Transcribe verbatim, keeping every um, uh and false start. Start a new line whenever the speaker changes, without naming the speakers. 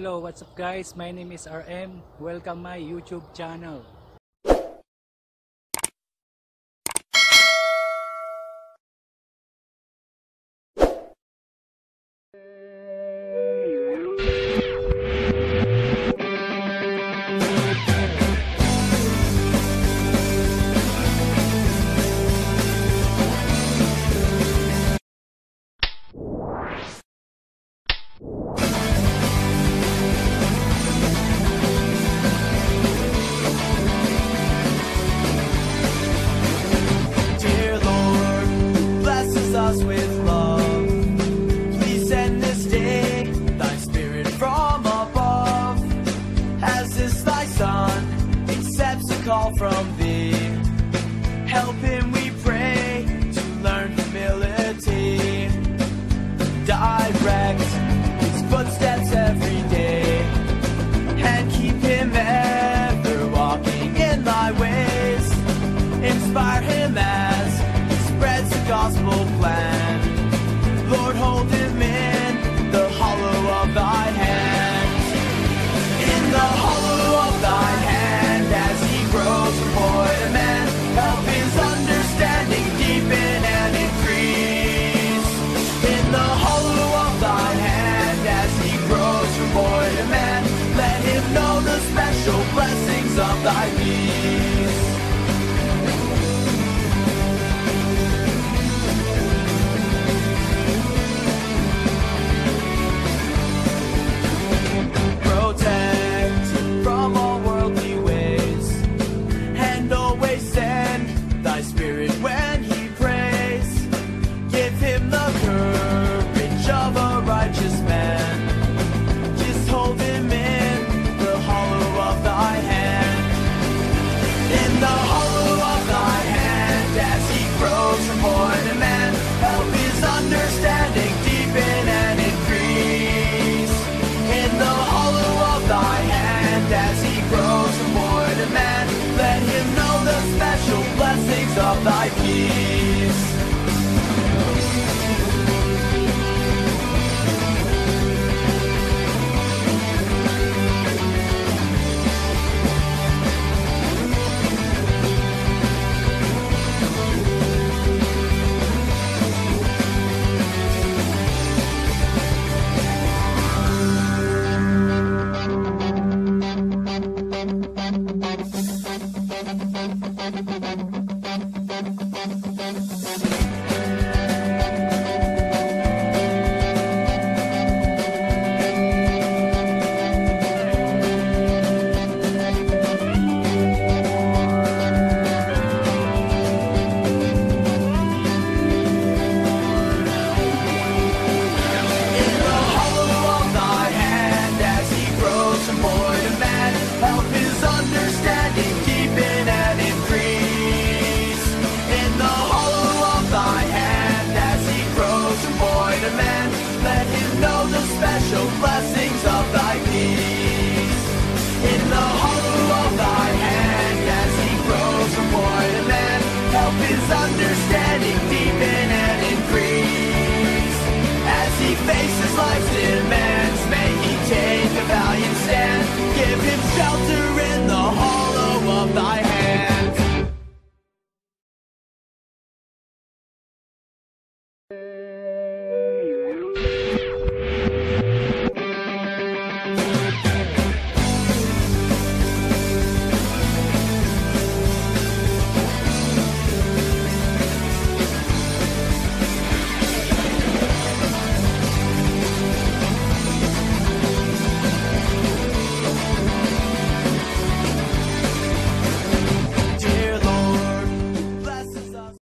Hello, what's up guys? My name is R M. Welcome my YouTube channel.
Us with love, please send this day thy spirit from above, as this thy son accepts a call from thee. Help him, we pray, to learn humility. Direct his footsteps every day, and keep him ever walking in thy ways. Inspire him as spreads the gospel plan. Lord, hold him in the hollow of thy hand. In the hollow of thy hand, as he grows from boy to man, help his understanding deepen and increase. In the hollow of thy hand, as he grows from boy to man, let him know the special blessings of thy peace. Of thy peace.